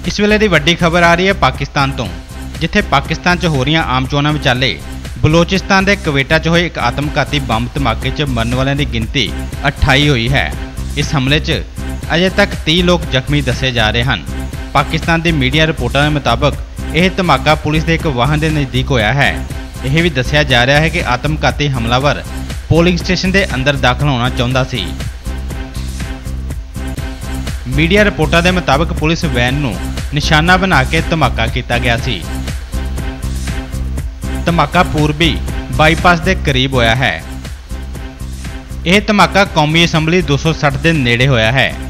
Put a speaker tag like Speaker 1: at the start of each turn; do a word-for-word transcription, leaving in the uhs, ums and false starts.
Speaker 1: इस वेले की वड्डी खबर आ रही है पाकिस्तान तो, जिथे पाकिस्तान च हो रही आम चोणां विचाले बलोचिस्तान के कवेटा च होए एक आत्मघाती बंब धमाके च मरन वालों की गिनती अठाई हुई है। इस हमले च अजे तक तीह लोग जख्मी दसे जा रहे हैं। पाकिस्तान की मीडिया रिपोर्टों के मुताबिक यह धमाका पुलिस के एक वाहन के नज़दीक होया है। यह भी दसिया जा रहा है कि आत्मघाती हमलावर पोलिंग स्टेशन के अंदर दाखिल होना चाहता सी। मीडिया रिपोर्टों के मुताबिक पुलिस वैन नूं निशाना बना के धमाका किया गया सी। धमाका पूर्वी बाईपास के करीब होया है। यह धमाका कौमी असैंबली दो सौ सठ के नेड़े होया है।